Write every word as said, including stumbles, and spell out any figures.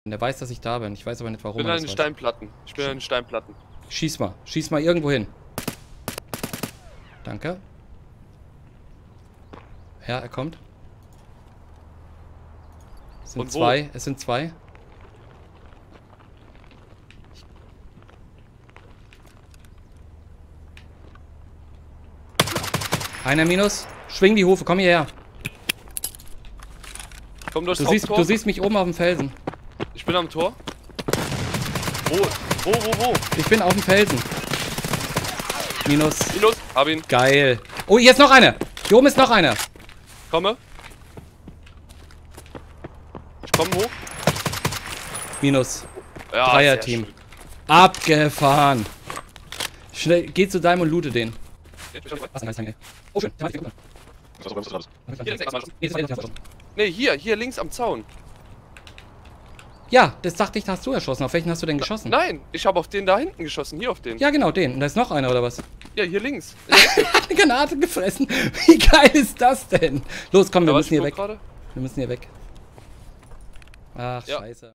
Der weiß, dass ich da bin. Ich weiß aber nicht, warum. Ich bin er an den das weiß. Steinplatten. Ich bin an den Steinplatten. Schieß mal. Schieß mal irgendwo hin. Danke. Ja, er kommt. Es sind Und wo? zwei. Es sind zwei. Einer minus. Schwing die Hufe. Komm hierher. Komm durchs Du siehst, Haupttor. du siehst mich oben auf dem Felsen. Ich bin am Tor. Wo? Wo, wo, wo? Ich bin auf dem Felsen. Minus. Minus. Hab ihn. Geil. Oh, hier ist noch einer. Hier oben ist noch einer. Komme. Ich komme hoch. Minus. Ja, Dreier-Team. Abgefahren. Schnell, geh zu deinem und loote den. Oh, schön. Ne, hier, hier links am Zaun. Ja, das dachte ich, da hast du erschossen. Auf welchen hast du denn geschossen? Nein, ich habe auf den da hinten geschossen. Hier auf den. Ja, genau, den. Und da ist noch einer, oder was? Ja, hier links. Eine Granate gefressen. Wie geil ist das denn? Los, komm, wir Ja, müssen hier ich weg. guck grade. Wir müssen hier weg. Ach, Ja. scheiße.